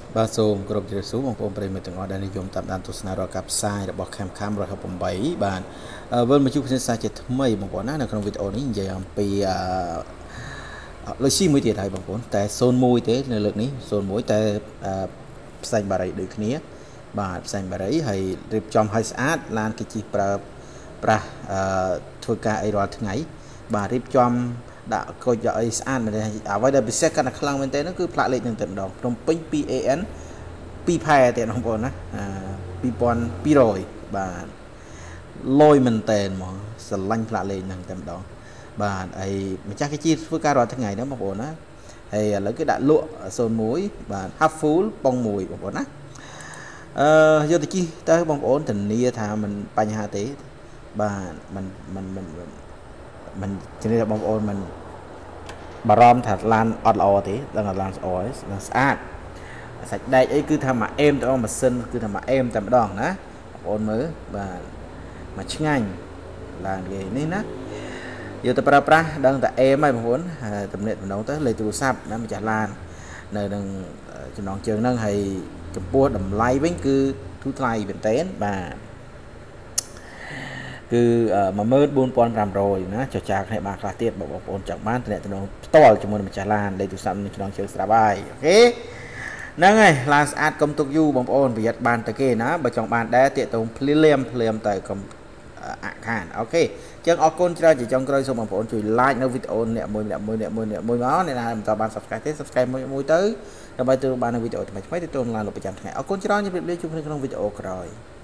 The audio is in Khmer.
បាទសូមគោរពជម្រាបសួរបងប្អូនប្រិយមិត្តទាំងអស់ដែលនិយមតាមដានទស្សនារាល់ការផ្សាយរបស់ខេមខំ168បាទវិលមកជួបគ្នាសាជាថ្មីបងប្អូនណានៅក្នុងវីដេអូនេះនិយាយអំពីលុយស៊ីមួយទៀតហើយបងប្អូនតែ01ទេនៅលើកនេះ01តែផ្សេងបារីដូចគ្នាបាទផ្សេងបារីហើយរៀបចំឲ្យស្អាតឡានគេជិះប្រើប្រាស់ធ្វើការអីរាល់ថ្ងៃបាទរៀបចំដាក់កុចឲ្យស្អាតមែនទេអ្វីដែលពិសេសកាន់តែខ្លាំងមែនទេនោះគឺផ្លាកលេខនឹងតែម្ដងភ្នំពេញ 2AN 2ផែទេបងប្អូនណា2200បាទលយមែនតែហ្មងស្រឡាញ់ផ្លាកលេខហ្នឹងតែម្ដងបាទហើយម្ចាស់គេជិះធ្វើការរាល់ថ្ងៃហ្នឹងបងប្អូនណាហើយឥឡូវគេដាក់លក់01បាទ half full ប៉ុង1បងប្អូនណាយកទៅជិះទៅបងប្អូនធានាថាมันបញ្ហាទេបាទมันជំរាបបងប្អូនมันបារម្ភថាឡានអត់ល្អទេដឹងថាឡានស្អល់ស្អាតសាច់ដែកអីគឺថាមកអេមទៅម៉ាស៊ីនគឺថាមកអេមតែម្ដងណាបងប្អូនមើលបាទមកឆ្ងាញ់ឡានគេនេះណាយកទៅប្រើប្រាស់ដឹងតែអេមហើយបងប្អូនតំណែងម្ដងទៅលេខទូរស័ព្ទណាម្ចាស់ឡាននៅនឹងចំណងជើងហ្នឹងហើយចំពោះតម្លៃវិញគឺធូរថ្លៃមែនទែនបាទគឺ14500ណាចរចាគ្នាបានខ្លះទៀតបងប្អូនចង់បានតំណែងផ្ទាល់ជាមួយនឹងម្ចាស់ឡានលេខទូរស័ព្ទនឹងក្នុងជើងស្រាប់ហើយអូខេហ្នឹងហើយឡានស្អាតកុំទុកយូរបងប្អូនប្រយ័ត្នបានទៅគេណាបើចង់បានដែរតាកតងភ្លាមទៅកុំអាក់ខានអូខេអញ្ចឹងអរគុណច្រើនជាចុងក្រោយសូមបងប្អូនជួយ like នៅវីដេអូនេះមួយមកអ្នកណាមិនតបាន subscribe ទេ subscribe មួយទៅដើម្បីទទួលបាននៅវីដេអូថ្មីៗទៅទូនឡានលោកប្រចាំថ្ងៃអរគុណច្រើនជម្រាបលាជួបគ្នាក្នុងវីដេអូក្រោយ